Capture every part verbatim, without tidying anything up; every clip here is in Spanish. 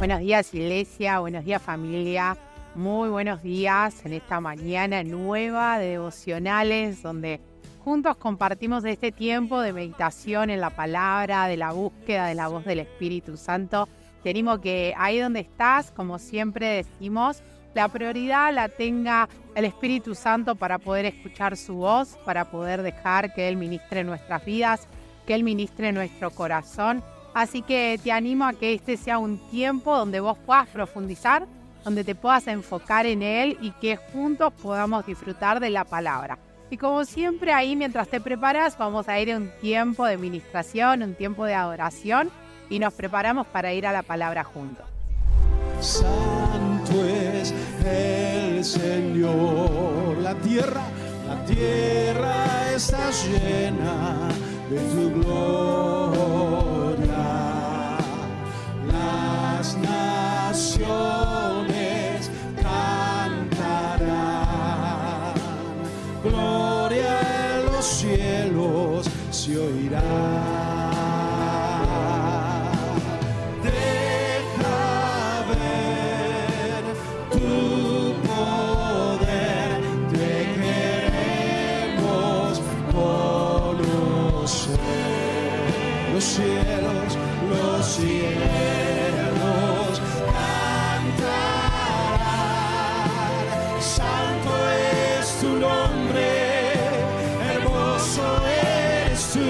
Buenos días, iglesia, buenos días, familia, muy buenos días en esta mañana nueva de devocionales donde juntos compartimos este tiempo de meditación en la palabra, de la búsqueda de la voz del Espíritu Santo. Te animo que ahí donde estás, como siempre decimos, la prioridad la tenga el Espíritu Santo para poder escuchar su voz, para poder dejar que Él ministre nuestras vidas, que Él ministre nuestro corazón. Así que te animo a que este sea un tiempo donde vos puedas profundizar, donde te puedas enfocar en Él y que juntos podamos disfrutar de la palabra. Y como siempre ahí mientras te preparas vamos a ir a un tiempo de ministración, un tiempo de adoración y nos preparamos para ir a la palabra juntos. Santo es el Señor, la tierra, la tierra está llena de tu gloria. Las naciones cantarán, gloria en los cielos se oirá. Deja ver tu poder, te queremos conocer. Los cielos, los cielos cantarán, santo es tu nombre, hermoso eres tú,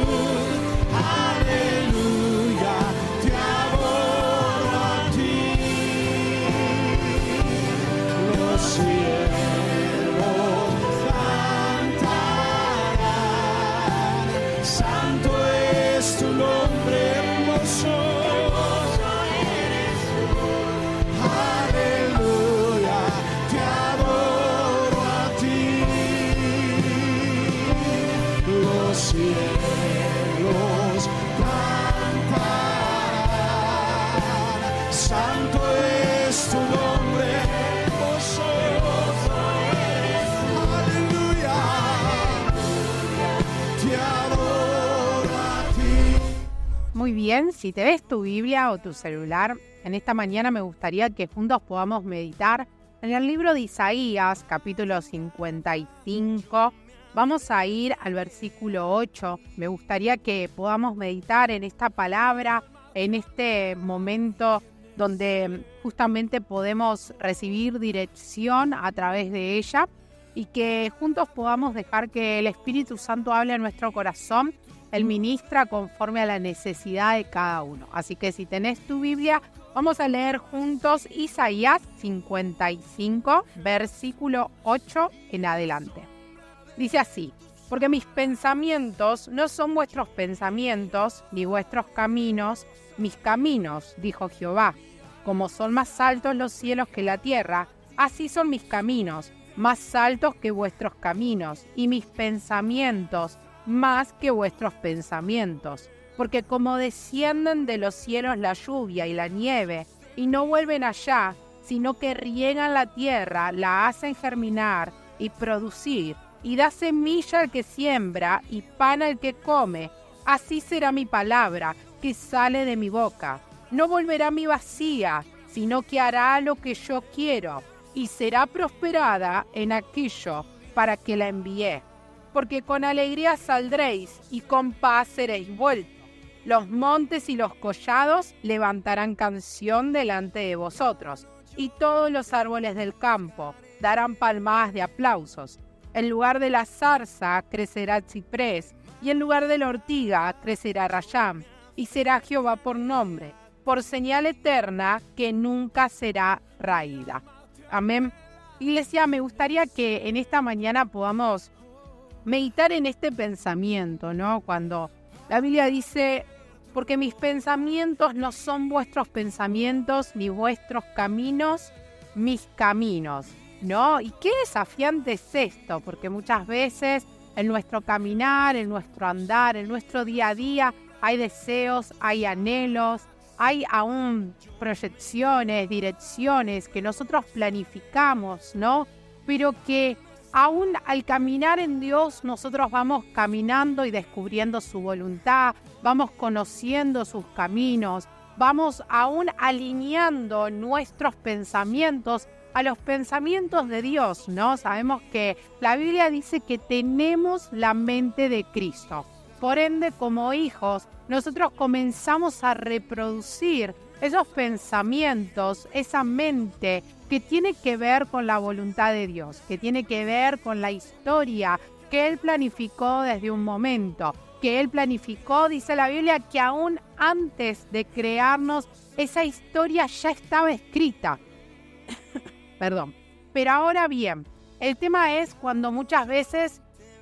aleluya, te adoro a ti. Los cielos cantarán, santo es tu nombre, hermoso eres tú, aleluya, te adoro a ti. Los cielos cantarán, santo es tu nombre, hermoso eres tú, aleluya, te adoro a ti. Muy bien, si te ves tu Biblia o tu celular, en esta mañana me gustaría que juntos podamos meditar en el libro de Isaías, capítulo cincuenta y cinco. Vamos a ir al versículo ocho. Me gustaría que podamos meditar en esta palabra, en este momento donde justamente podemos recibir dirección a través de ella y que juntos podamos dejar que el Espíritu Santo hable a nuestro corazón. Él ministra conforme a la necesidad de cada uno. Así que si tenés tu Biblia, vamos a leer juntos Isaías cincuenta y cinco, versículo ocho en adelante. Dice así: porque mis pensamientos no son vuestros pensamientos, ni vuestros caminos, mis caminos, dijo Jehová. Como son más altos los cielos que la tierra, así son mis caminos, más altos que vuestros caminos, y mis pensamientos más que vuestros pensamientos. Porque como descienden de los cielos la lluvia y la nieve, y no vuelven allá, sino que riegan la tierra, la hacen germinar y producir, y da semilla al que siembra y pan al que come, así será mi palabra que sale de mi boca. No volverá a mí vacía, sino que hará lo que yo quiero, y será prosperada en aquello para que la envié. Porque con alegría saldréis y con paz seréis vueltos. Los montes y los collados levantarán canción delante de vosotros, y todos los árboles del campo darán palmadas de aplausos. En lugar de la zarza crecerá ciprés, y en lugar de la ortiga crecerá rayán, y será Jehová por nombre, por señal eterna que nunca será raída. Amén. Iglesia, me gustaría que en esta mañana podamos meditar en este pensamiento, ¿no? Cuando la Biblia dice: porque mis pensamientos no son vuestros pensamientos, ni vuestros caminos, mis caminos, ¿no? Y qué desafiante es esto, porque muchas veces en nuestro caminar, en nuestro andar, en nuestro día a día, hay deseos, hay anhelos, hay aún proyecciones, direcciones que nosotros planificamos, ¿no? Pero que aún al caminar en Dios, nosotros vamos caminando y descubriendo su voluntad, vamos conociendo sus caminos, vamos aún alineando nuestros pensamientos a los pensamientos de Dios, ¿no? Sabemos que la Biblia dice que tenemos la mente de Cristo. Por ende, como hijos, nosotros comenzamos a reproducir esos pensamientos, esa mente que tiene que ver con la voluntad de Dios, que tiene que ver con la historia que Él planificó desde un momento, que Él planificó, dice la Biblia, que aún antes de crearnos, esa historia ya estaba escrita. Perdón. Pero ahora bien, el tema es cuando muchas veces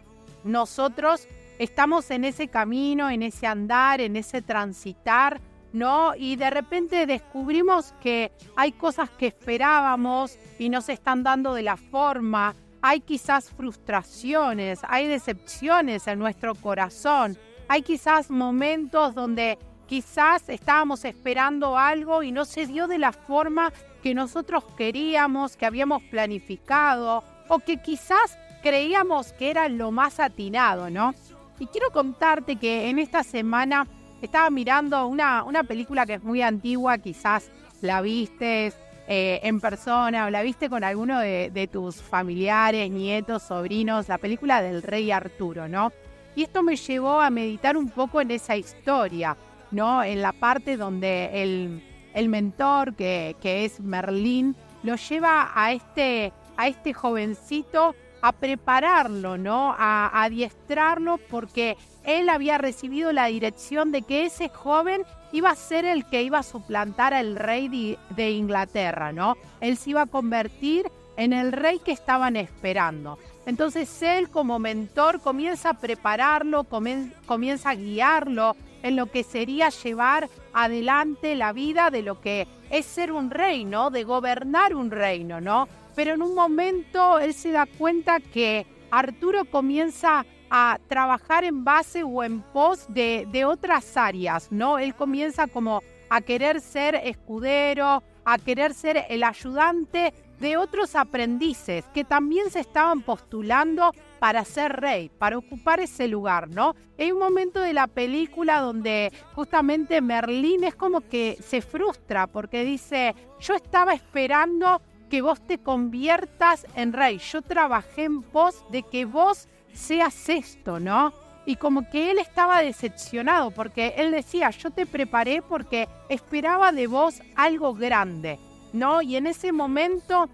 nosotros estamos en ese camino, en ese andar, en ese transitar, ¿no? Y de repente descubrimos que hay cosas que esperábamos y no se están dando de la forma. Hay quizás frustraciones, hay decepciones en nuestro corazón. Hay quizás momentos donde quizás estábamos esperando algo y no se dio de la forma que nosotros queríamos, que habíamos planificado, o que quizás creíamos que era lo más atinado, ¿no? Y quiero contarte que en esta semana estaba mirando una, una película que es muy antigua, quizás la viste eh, en persona o la viste con alguno de, de tus familiares, nietos, sobrinos, la película del Rey Arturo, ¿no? Y esto me llevó a meditar un poco en esa historia, ¿no? En la parte donde el, el mentor, que, que es Merlín, lo lleva a este, a este jovencito a prepararlo, ¿no? A, a adiestrarlo, porque él había recibido la dirección de que ese joven iba a ser el que iba a suplantar al rey de, de Inglaterra, ¿no? Él se iba a convertir en el rey que estaban esperando. Entonces él, como mentor, comienza a prepararlo, comienza a guiarlo en lo que sería llevar adelante la vida de lo que es ser un rey, ¿no? De gobernar un reino, ¿no? Pero en un momento él se da cuenta que Arturo comienza a trabajar en base o en pos de, de otras áreas, ¿no? Él comienza como a querer ser escudero, a querer ser el ayudante de otros aprendices que también se estaban postulando para ser rey, para ocupar ese lugar, ¿no? Hay un momento de la película donde justamente Merlín es como que se frustra porque dice, yo estaba esperando que vos te conviertas en rey. Yo trabajé en pos de que vos seas esto, ¿no? Y como que él estaba decepcionado porque él decía, yo te preparé porque esperaba de vos algo grande, ¿no? Y en ese momento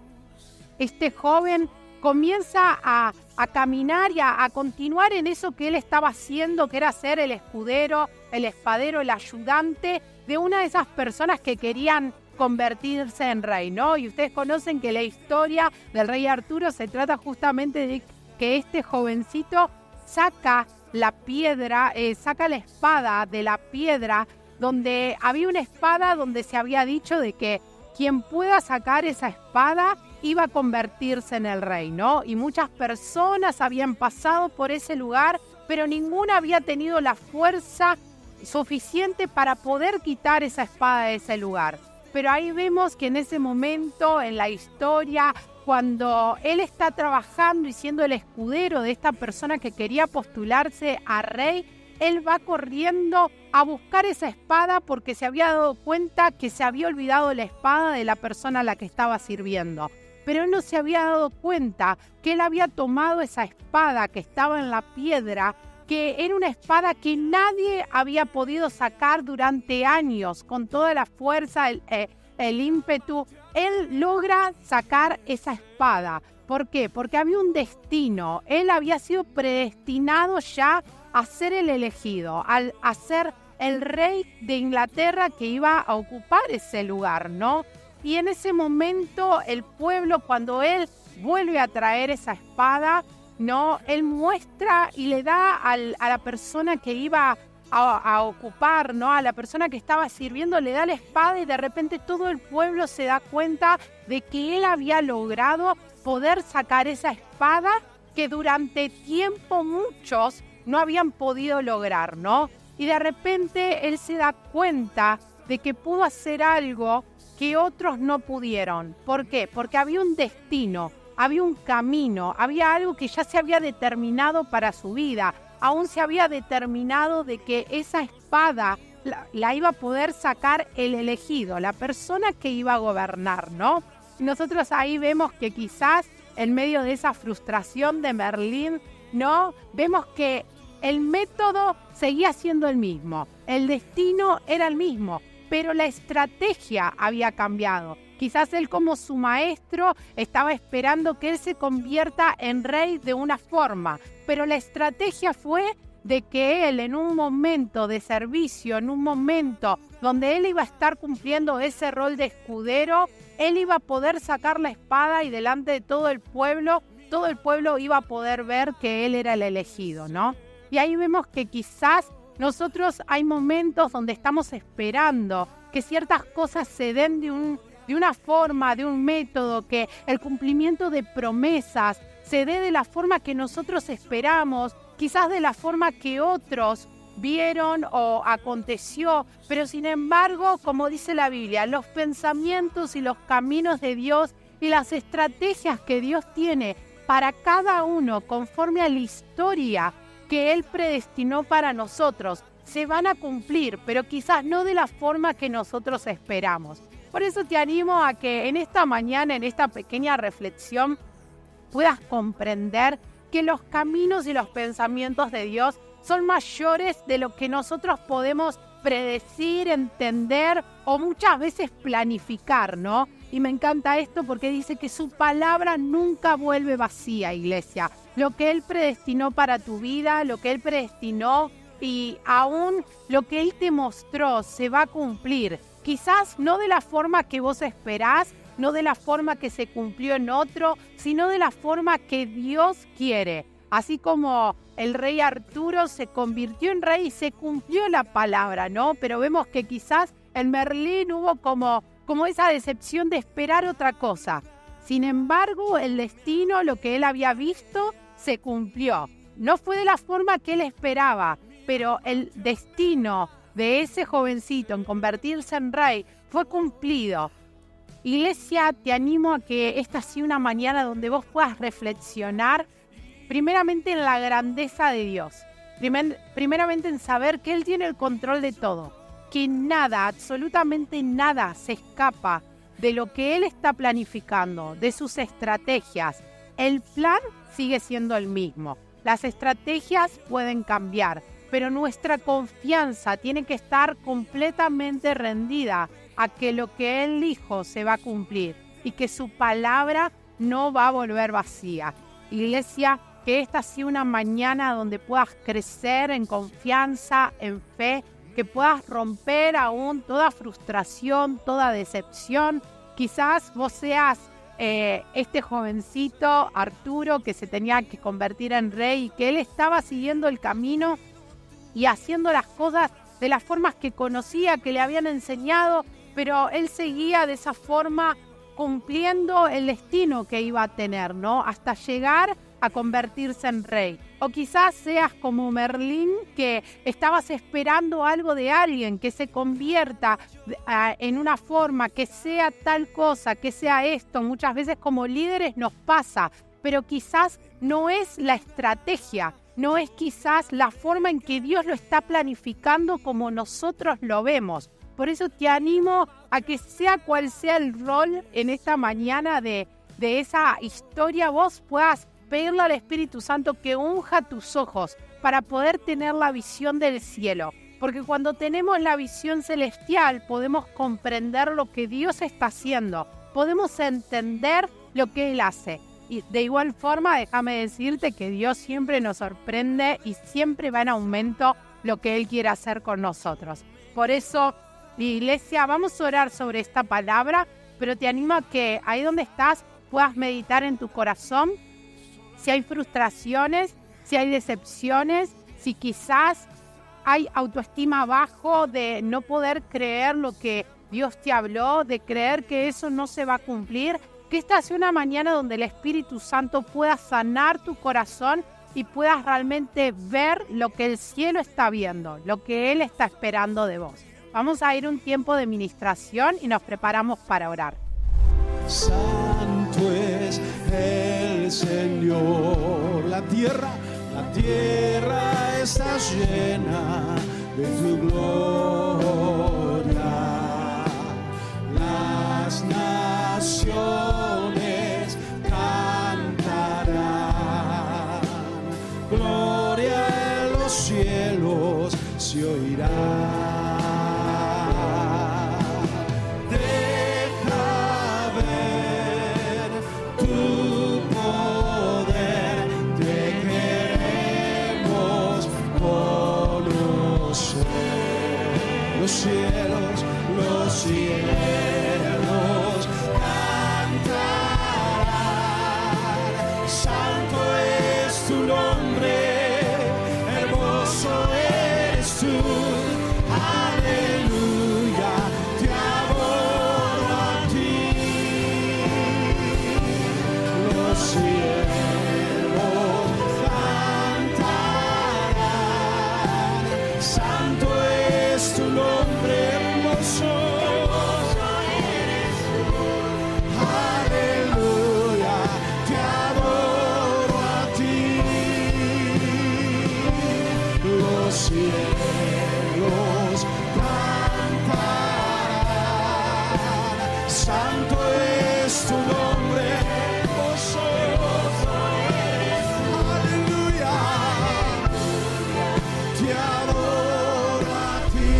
este joven comienza a, a caminar y a, a continuar en eso que él estaba haciendo, que era ser el escudero, el espadero, el ayudante de una de esas personas que querían convertirse en rey, ¿no? Y ustedes conocen que la historia del rey Arturo se trata justamente de que este jovencito saca la piedra, eh, saca la espada de la piedra, donde había una espada donde se había dicho de que quien pueda sacar esa espada iba a convertirse en el rey, ¿no? Y muchas personas habían pasado por ese lugar, pero ninguna había tenido la fuerza suficiente para poder quitar esa espada de ese lugar. Pero ahí vemos que en ese momento, en la historia, cuando él está trabajando y siendo el escudero de esta persona que quería postularse a rey, él va corriendo a buscar esa espada porque se había dado cuenta que se había olvidado la espada de la persona a la que estaba sirviendo. Pero él no se había dado cuenta que él había tomado esa espada que estaba en la piedra, que era una espada que nadie había podido sacar durante años, con toda la fuerza, el, eh, el ímpetu. Él logra sacar esa espada. ¿Por qué? Porque había un destino. Él había sido predestinado ya a ser el elegido, al, a ser el rey de Inglaterra que iba a ocupar ese lugar, ¿no? Y en ese momento el pueblo, cuando él vuelve a traer esa espada, ¿no? Él muestra y le da al, a la persona que iba a, a ocupar, ¿no? A la persona que estaba sirviendo, le da la espada y de repente todo el pueblo se da cuenta de que él había logrado poder sacar esa espada que durante tiempo muchos no habían podido lograr, ¿no? Y de repente él se da cuenta de que pudo hacer algo que otros no pudieron. ¿Por qué? Porque había un destino, había un camino, había algo que ya se había determinado para su vida. Aún se había determinado de que esa espada la, la iba a poder sacar el elegido, la persona que iba a gobernar, ¿no? Y nosotros ahí vemos que quizás en medio de esa frustración de Merlín, ¿no? Vemos que el método seguía siendo el mismo, el destino era el mismo, pero la estrategia había cambiado. Quizás él, como su maestro, estaba esperando que él se convierta en rey de una forma, pero la estrategia fue de que él, en un momento de servicio, en un momento donde él iba a estar cumpliendo ese rol de escudero, él iba a poder sacar la espada y delante de todo el pueblo, todo el pueblo iba a poder ver que él era el elegido, ¿no? Y ahí vemos que quizás nosotros hay momentos donde estamos esperando que ciertas cosas se den de un de una forma, de un método, que el cumplimiento de promesas se dé de la forma que nosotros esperamos, quizás de la forma que otros vieron o aconteció, pero sin embargo, como dice la Biblia, los pensamientos y los caminos de Dios y las estrategias que Dios tiene para cada uno conforme a la historia que Él predestinó para nosotros, se van a cumplir, pero quizás no de la forma que nosotros esperamos. Por eso te animo a que en esta mañana, en esta pequeña reflexión, puedas comprender que los caminos y los pensamientos de Dios son mayores de lo que nosotros podemos predecir, entender o muchas veces planificar, ¿no? Y me encanta esto porque dice que su palabra nunca vuelve vacía, iglesia. Lo que Él predestinó para tu vida, lo que Él predestinó y aún lo que Él te mostró se va a cumplir. Quizás no de la forma que vos esperás, no de la forma que se cumplió en otro, sino de la forma que Dios quiere. Así como el rey Arturo se convirtió en rey y se cumplió la palabra, ¿no? Pero vemos que quizás en Merlín hubo como, como esa decepción de esperar otra cosa. Sin embargo, el destino, lo que él había visto, se cumplió. No fue de la forma que él esperaba, pero el destino de ese jovencito en convertirse en rey fue cumplido. Iglesia, te animo a que esta sea una mañana donde vos puedas reflexionar primeramente en la grandeza de Dios, primer, primeramente en saber que Él tiene el control de todo, que nada, absolutamente nada se escapa de lo que Él está planificando, de sus estrategias. El plan sigue siendo el mismo, las estrategias pueden cambiar, pero nuestra confianza tiene que estar completamente rendida a que lo que Él dijo se va a cumplir y que su palabra no va a volver vacía. Iglesia, que esta sea una mañana donde puedas crecer en confianza, en fe, que puedas romper aún toda frustración, toda decepción. Quizás vos seas eh, este jovencito Arturo que se tenía que convertir en rey y que él estaba siguiendo el camino y haciendo las cosas de las formas que conocía, que le habían enseñado, pero él seguía de esa forma cumpliendo el destino que iba a tener, ¿no? Hasta llegar a convertirse en rey. O quizás seas como Merlín, que estabas esperando algo de alguien, que se convierta uh, en una forma, que sea tal cosa, que sea esto. Muchas veces como líderes nos pasa, pero quizás no es la estrategia, no es quizás la forma en que Dios lo está planificando como nosotros lo vemos. Por eso te animo a que sea cual sea el rol en esta mañana de, de esa historia, vos puedas pedirle al Espíritu Santo que unja tus ojos para poder tener la visión del cielo. Porque cuando tenemos la visión celestial podemos comprender lo que Dios está haciendo, podemos entender lo que Él hace. Y de igual forma, déjame decirte que Dios siempre nos sorprende y siempre va en aumento lo que Él quiere hacer con nosotros. Por eso, iglesia, vamos a orar sobre esta palabra, pero te animo a que ahí donde estás puedas meditar en tu corazón. Si hay frustraciones, si hay decepciones, si quizás hay autoestima bajo de no poder creer lo que Dios te habló, de creer que eso no se va a cumplir, que esta sea una mañana donde el Espíritu Santo pueda sanar tu corazón y puedas realmente ver lo que el cielo está viendo, lo que Él está esperando de vos. Vamos a ir un tiempo de ministración y nos preparamos para orar. Santo es el Señor, la tierra, la tierra está llena de tu gloria. los cielos se oirá. Los cielos, los cielos cantarán. Santo es tu nombre, hermoso eres tú. Aleluya, te adoro a ti. Los cielos cantarán. Santo es tu nombre, hermoso, hermoso eres tú. Aleluya, te adoro a ti. Los cielos cantarán. Santo es tu nombre, hermoso, hermoso eres tú. Aleluya, te adoro a ti.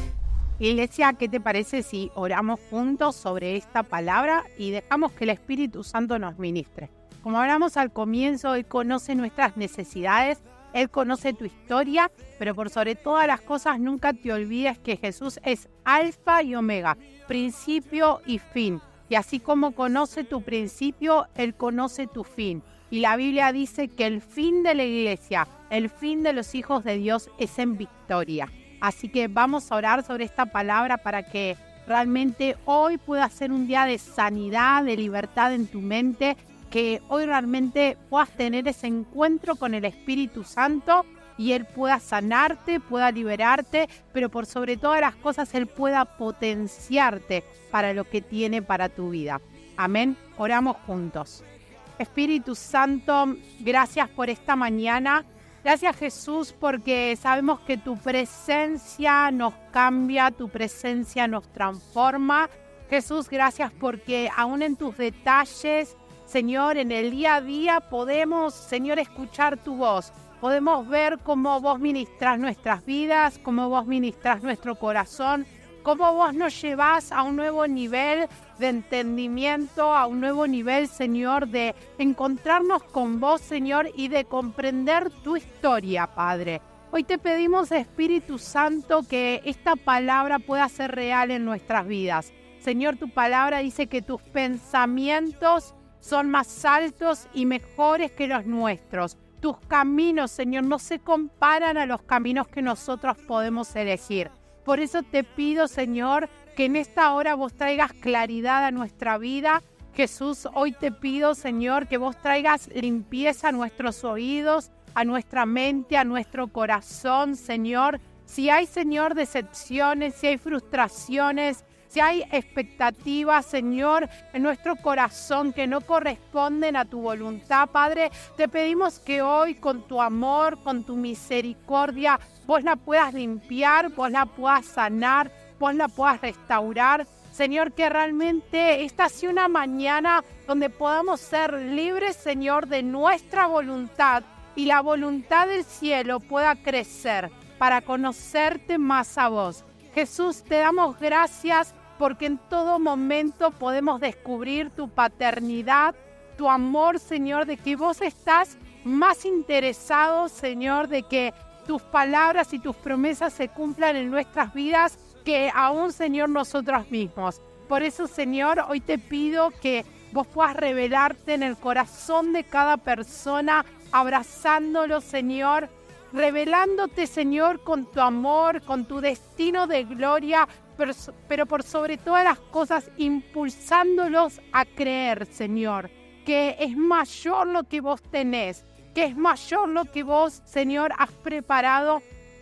Iglesia, ¿qué te parece si oramos juntos sobre esta palabra y dejamos que el Espíritu Santo nos ministre? Como hablamos al comienzo, Él conoce nuestras necesidades, Él conoce tu historia, pero por sobre todas las cosas nunca te olvides que Jesús es Alfa y Omega, principio y fin. Y así como conoce tu principio, Él conoce tu fin. Y la Biblia dice que el fin de la iglesia, el fin de los hijos de Dios es en victoria. Así que vamos a orar sobre esta palabra para que realmente hoy pueda ser un día de sanidad, de libertad en tu mente, que hoy realmente puedas tener ese encuentro con el Espíritu Santo y Él pueda sanarte, pueda liberarte, pero por sobre todas las cosas Él pueda potenciarte para lo que tiene para tu vida. Amén. Oramos juntos. Espíritu Santo, gracias por esta mañana. Gracias, Jesús, porque sabemos que tu presencia nos cambia, tu presencia nos transforma. Jesús, gracias porque aún en tus detalles, Señor, en el día a día podemos, Señor, escuchar tu voz. Podemos ver cómo vos ministrás nuestras vidas, cómo vos ministrás nuestro corazón, cómo vos nos llevás a un nuevo nivel de entendimiento, a un nuevo nivel, Señor, de encontrarnos con vos, Señor, y de comprender tu historia, Padre. Hoy te pedimos, Espíritu Santo, que esta palabra pueda ser real en nuestras vidas. Señor, tu palabra dice que tus pensamientos son más altos y mejores que los nuestros. Tus caminos, Señor, no se comparan a los caminos que nosotros podemos elegir. Por eso te pido, Señor, que en esta hora vos traigas claridad a nuestra vida. Jesús, hoy te pido, Señor, que vos traigas limpieza a nuestros oídos, a nuestra mente, a nuestro corazón, Señor. Si hay, Señor, decepciones, si hay frustraciones, si hay expectativas, Señor, en nuestro corazón que no corresponden a tu voluntad, Padre, te pedimos que hoy con tu amor, con tu misericordia, vos la puedas limpiar, vos la puedas sanar, vos la puedas restaurar. Señor, que realmente esta sea una mañana donde podamos ser libres, Señor, de nuestra voluntad y la voluntad del cielo pueda crecer para conocerte más a vos. Jesús, te damos gracias porque en todo momento podemos descubrir tu paternidad, tu amor, Señor, de que vos estás más interesado, Señor, de que tus palabras y tus promesas se cumplan en nuestras vidas que aún, Señor, nosotros mismos. Por eso, Señor, hoy te pido que vos puedas revelarte en el corazón de cada persona, abrazándolo, Señor, revelándote, Señor, con tu amor, con tu destino de gloria, pero, pero por sobre todas las cosas, impulsándolos a creer, Señor, que es mayor lo que vos tenés, que es mayor lo que vos, Señor, has preparado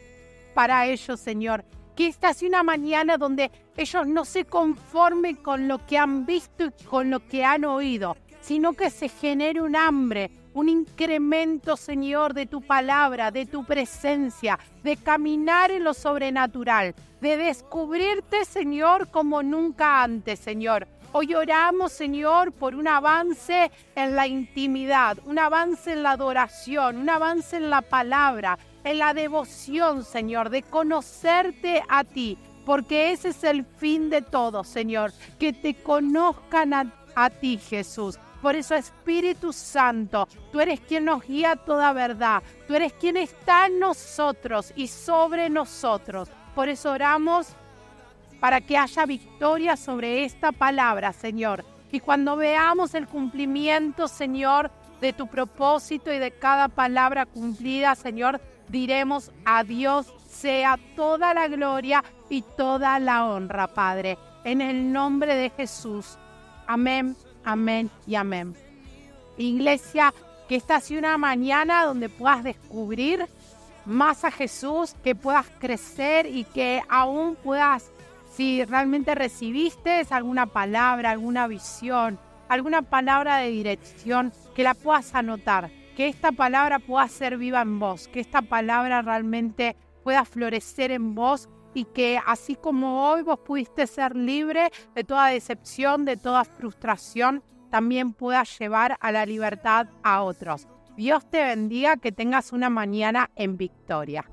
para ellos, Señor. Que esta sea una mañana donde ellos no se conformen con lo que han visto y con lo que han oído, sino que se genere un hambre, un incremento, Señor, de tu palabra, de tu presencia, de caminar en lo sobrenatural, de descubrirte, Señor, como nunca antes, Señor. Hoy oramos, Señor, por un avance en la intimidad, un avance en la adoración, un avance en la palabra, en la devoción, Señor, de conocerte a ti, porque ese es el fin de todo, Señor, que te conozcan a, a ti, Jesús. Por eso, Espíritu Santo, tú eres quien nos guía a toda verdad. Tú eres quien está en nosotros y sobre nosotros. Por eso oramos para que haya victoria sobre esta palabra, Señor. Y cuando veamos el cumplimiento, Señor, de tu propósito y de cada palabra cumplida, Señor, diremos: a Dios sea toda la gloria y toda la honra, Padre. En el nombre de Jesús. Amén. Amén y amén. Iglesia, que esta sea una mañana donde puedas descubrir más a Jesús, que puedas crecer y que aún puedas, si realmente recibiste alguna palabra, alguna visión, alguna palabra de dirección, que la puedas anotar, que esta palabra pueda ser viva en vos, que esta palabra realmente pueda florecer en vos y que así como hoy vos pudiste ser libre de toda decepción, de toda frustración, también puedas llevar a la libertad a otros. Dios te bendiga, que tengas una mañana en victoria.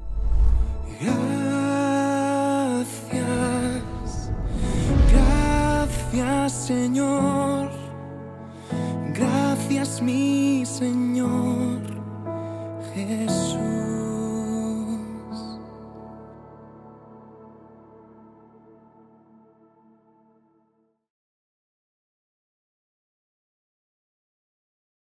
Gracias, gracias Señor, gracias mi Señor.